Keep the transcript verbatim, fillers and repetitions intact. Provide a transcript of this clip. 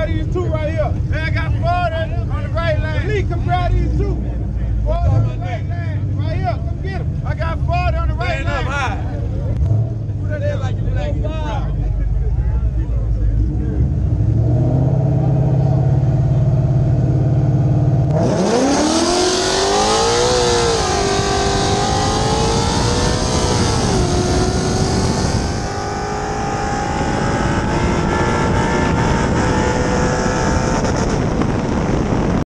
grab these two right here. Man, I got forty on the right lane. Lee, come grab these two. forty on the right lane. Right here, come get them. I got forty on the right lane. Stand up high. Who that is like you black in the front?